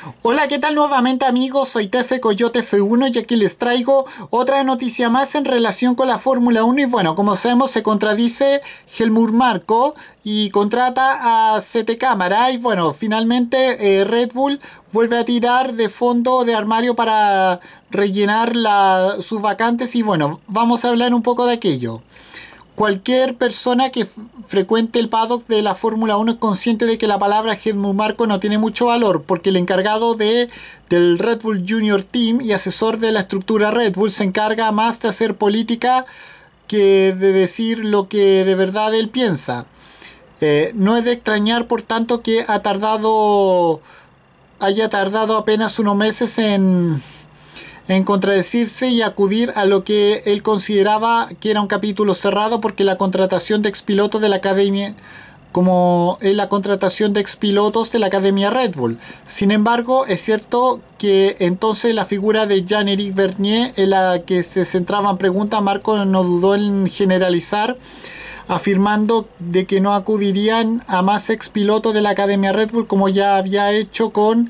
Hola, ¿qué tal nuevamente amigos? Soy Tefe Coyote F1 y aquí les traigo otra noticia más en relación con la Fórmula 1 y bueno, como sabemos se contradice Helmut Marko y contrata a CT Cámara y bueno, finalmente Red Bull vuelve a tirar de fondo de armario para rellenar sus vacantes y bueno, vamos a hablar un poco de aquello. Cualquier persona que frecuente el paddock de la Fórmula 1 es consciente de que la palabra Helmut Marko no tiene mucho valor, porque el encargado del Red Bull Junior Team y asesor de la estructura Red Bull se encarga más de hacer política que de decir lo que de verdad él piensa. No es de extrañar, por tanto, que haya tardado apenas unos meses en contradecirse y acudir a lo que él consideraba que era un capítulo cerrado, porque la contratación de expilotos de la academia, como es la contratación de expilotos de la academia Red Bull. Sin embargo, es cierto que entonces la figura de Jean-Éric Vergne, en la que se centraban preguntas, Marko no dudó en generalizar, afirmando de que no acudirían a más expilotos de la academia Red Bull, como ya había hecho con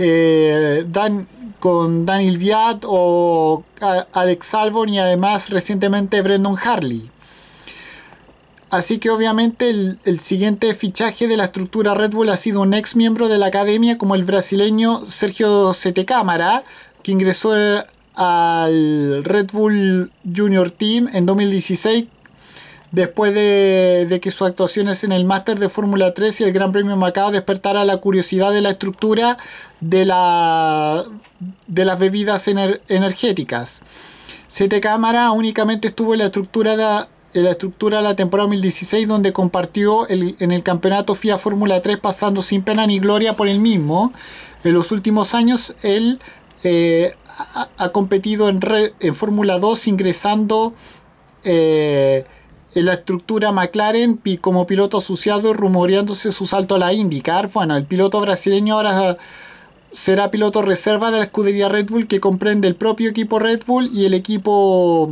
Daniel Viat o Alex Albon y además recientemente Brendan Hartley. Así que obviamente el siguiente fichaje de la estructura Red Bull ha sido un ex miembro de la academia como el brasileño Sergio Sete Câmara, que ingresó al Red Bull Junior Team en 2016 después de que sus actuaciones en el Máster de Fórmula 3 y el Gran Premio Macao despertara la curiosidad de la estructura de las bebidas energéticas. CT Cámara únicamente estuvo en la estructura de la temporada 2016, donde compartió en el campeonato FIA Fórmula 3, pasando sin pena ni gloria por el mismo. En los últimos años él ha competido en Fórmula 2, ingresando en la estructura McLaren como piloto asociado, rumoreándose su salto a la IndyCar. Bueno, el piloto brasileño ahora será piloto reserva de la escudería Red Bull, que comprende el propio equipo Red Bull y el equipo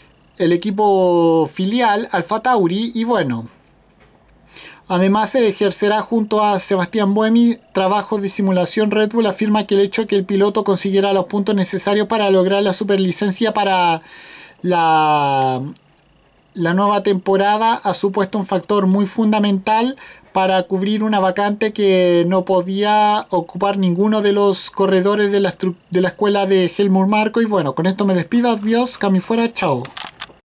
filial Alfa Tauri. Y bueno, además se ejercerá junto a Sebastián Buemi trabajos de simulación. Red Bull afirma que el hecho de que el piloto consiguiera los puntos necesarios para lograr la superlicencia para la nueva temporada ha supuesto un factor muy fundamental para cubrir una vacante que no podía ocupar ninguno de los corredores de la escuela de Helmut Marko. Y bueno, con esto me despido. Adiós, cami fuera, chao.